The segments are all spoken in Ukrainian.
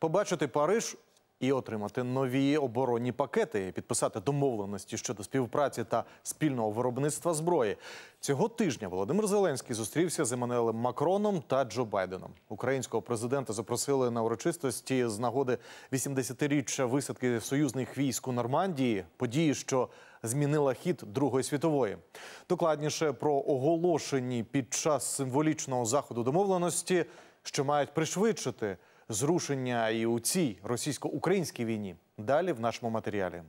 Побачити Париж і отримати нові оборонні пакети, підписати домовленості щодо співпраці та спільного виробництва зброї. Цього тижня Володимир Зеленський зустрівся з Еммануелем Макроном та Джо Байденом. Українського президента запросили на урочистості з нагоди 80-річчя висадки союзних військ у Нормандії, події, що змінила хід Другої світової. Докладніше про оголошені під час символічного заходу домовленості, що мають пришвидшити зрушення і у цій російсько-українській війні. Далі в нашому матеріалі.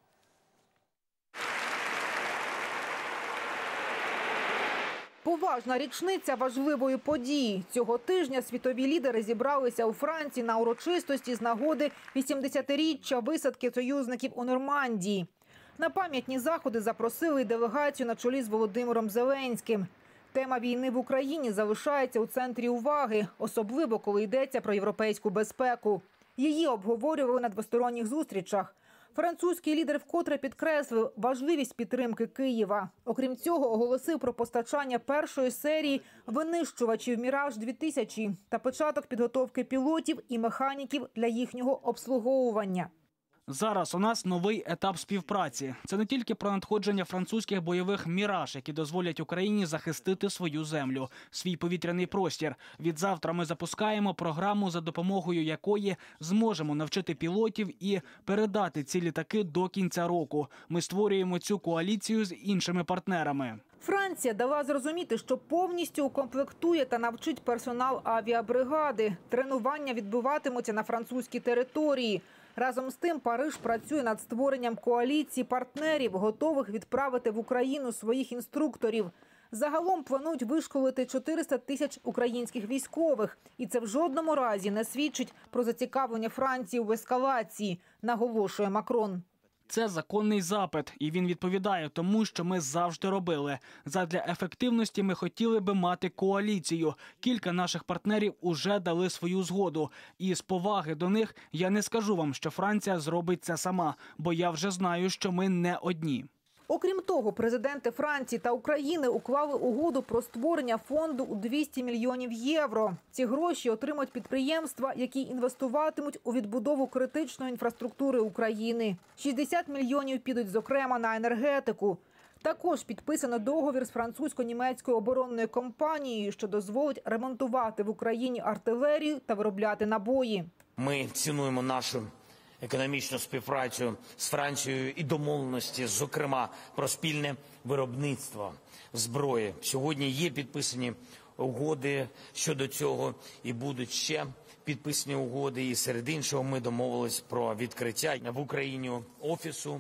Поважна річниця важливої події. Цього тижня світові лідери зібралися у Франції на урочистості з нагоди 80-річчя висадки союзників у Нормандії. На пам'ятні заходи запросили делегацію на чолі з Володимиром Зеленським. Тема війни в Україні залишається у центрі уваги, особливо коли йдеться про європейську безпеку. Її обговорювали на двосторонніх зустрічах. Французький лідер вкотре підкреслив важливість підтримки Києва. Окрім цього, оголосив про постачання першої серії винищувачів «Міраж-2000» та початок підготовки пілотів і механіків для їхнього обслуговування. Зараз у нас новий етап співпраці. Це не тільки про надходження французьких бойових «Міраж», які дозволять Україні захистити свою землю, свій повітряний простір. Відзавтра ми запускаємо програму, за допомогою якої зможемо навчити пілотів і передати ці літаки до кінця року. Ми створюємо цю коаліцію з іншими партнерами. Франція дала зрозуміти, що повністю укомплектує та навчить персонал авіабригади. Тренування відбуватимуться на французькій території. Разом з тим, Париж працює над створенням коаліції партнерів, готових відправити в Україну своїх інструкторів. Загалом планують вишколити 400 тисяч українських військових. І це в жодному разі не свідчить про зацікавлення Франції в ескалації, наголошує Макрон. Це законний запит, і він відповідає тому, що ми завжди робили. Задля ефективності ми хотіли би мати коаліцію. Кілька наших партнерів уже дали свою згоду. І з поваги до них я не скажу вам, що Франція зробить це сама, бо я вже знаю, що ми не одні. Окрім того, президенти Франції та України уклали угоду про створення фонду у 200 мільйонів євро. Ці гроші отримають підприємства, які інвестуватимуть у відбудову критичної інфраструктури України. 60 мільйонів підуть, зокрема, на енергетику. Також підписано договір з французько-німецькою оборонною компанією, що дозволить ремонтувати в Україні артилерію та виробляти набої. Ми цінуємо нашу економічну співпрацю з Францією і домовленості, зокрема, про спільне виробництво зброї. Сьогодні є підписані угоди щодо цього і будуть ще підписані угоди. І серед іншого ми домовились про відкриття в Україні офісу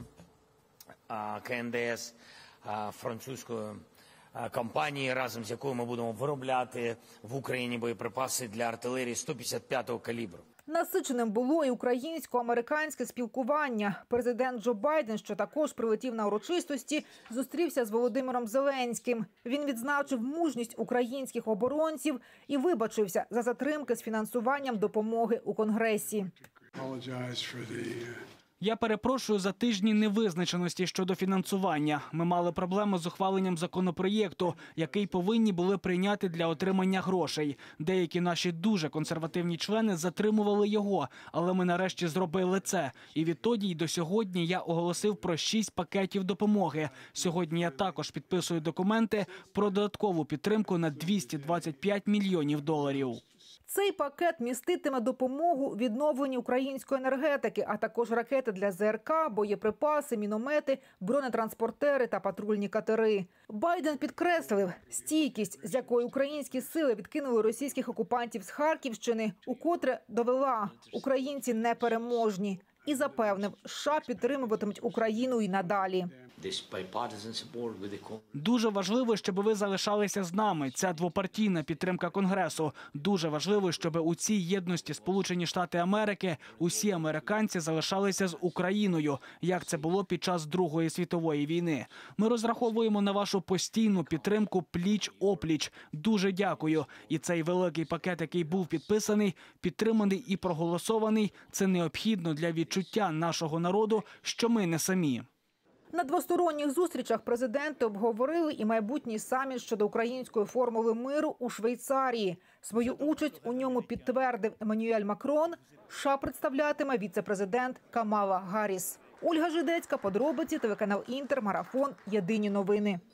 КНДС французької компанії, разом з якою ми будемо виробляти в Україні боєприпаси для артилерії 155-го калібру. Насиченим було і українсько-американське спілкування. Президент Джо Байден, що також прилетів на урочистості, зустрівся з Володимиром Зеленським. Він відзначив мужність українських оборонців і вибачився за затримки з фінансуванням допомоги у Конгресі. Я перепрошую за тижні невизначеності щодо фінансування. Ми мали проблеми з ухваленням законопроєкту, який повинні були прийняти для отримання грошей. Деякі наші дуже консервативні члени затримували його, але ми нарешті зробили це. І відтоді й до сьогодні я оголосив про 6 пакетів допомоги. Сьогодні я також підписую документи про додаткову підтримку на 225 мільйонів доларів. Цей пакет міститиме допомогу відновленню української енергетики, а також ракети для ЗРК, боєприпаси, міномети, бронетранспортери та патрульні катери. Байден підкреслив, стійкість, з якою українські сили відкинули російських окупантів з Харківщини, укотре довела – українці непереможні. І запевнив, США підтримуватимуть Україну і надалі. Дуже важливо, щоб ви залишалися з нами. Ця двопартійна підтримка Конгресу. Дуже важливо, щоб у цій єдності Сполучені Штати Америки усі американці залишалися з Україною, як це було під час Другої світової війни. Ми розраховуємо на вашу постійну підтримку пліч-опліч. Дуже дякую. І цей великий пакет, який був підписаний, підтриманий і проголосований, це необхідно для відчуття нашого народу, що ми не самі. На двосторонніх зустрічах президенти обговорили і майбутній саміт щодо української формули миру у Швейцарії. Свою участь у ньому підтвердив Еммануель Макрон. США представлятиме віце-президент Камала Гарріс. Ольга Жидецька, подробиці, телеканал Інтер, Марафон, Єдині новини.